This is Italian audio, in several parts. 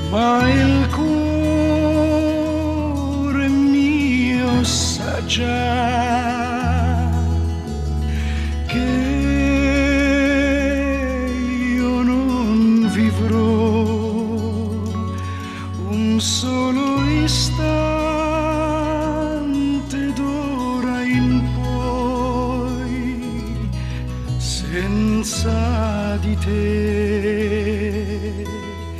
ma il cuore mio sa già che io non vivrò un solo istante d'ora in poi senza di te.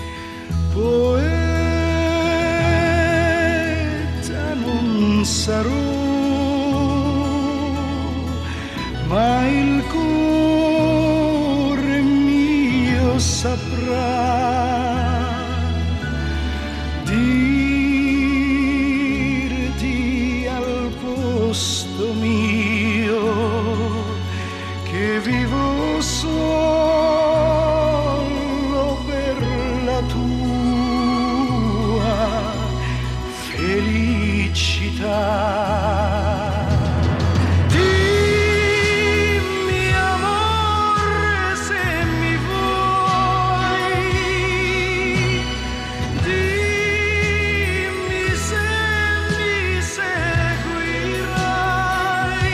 Poeta non sarò, ma il cuore mio saprà dirti al posto mio che vivo solo per la tua felicità. Dimmi amore se mi vuoi, dimmi se mi seguirai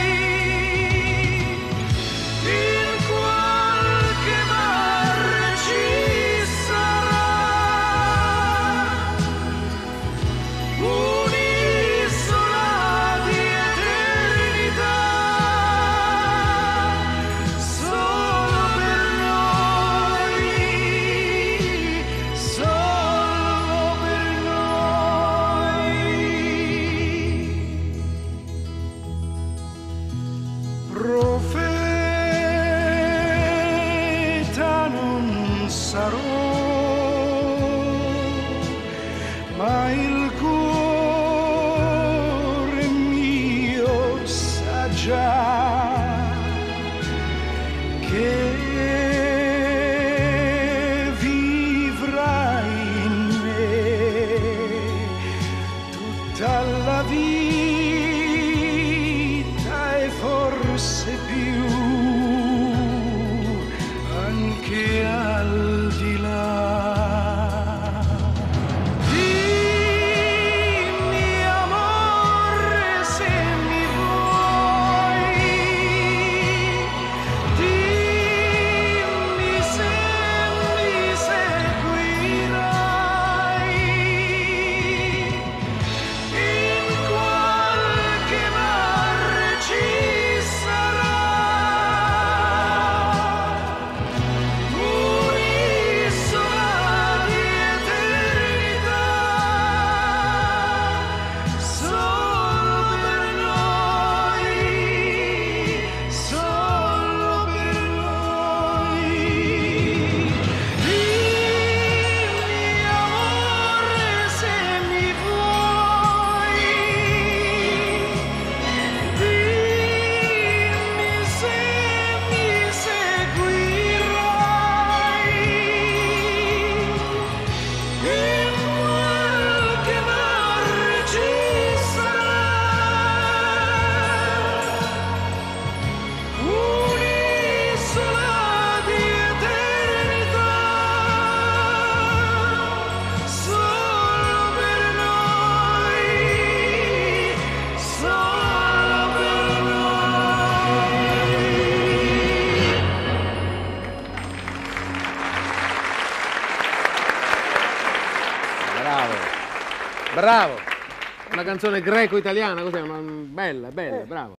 in qualche mare ci sarà un'isola di eternità solo per noi, solo per noi. Profeta non sarò, ma il cuore mio sa già che vivrai in me tutta la vita e forse più, anche al di là. Dimmi amore se mi vuoi, dimmi se mi seguirai in qualche mare ci sarà un'isola di eternità solo per noi, solo per noi. Dimmi amore se mi vuoi, dimmi se mi seguirai in qualche mare ci sarà un'isola di eternità solo per noi, solo per noi. Bravo, bravo. Una canzone greco-italiana, cos'è? Bella, bella, bravo.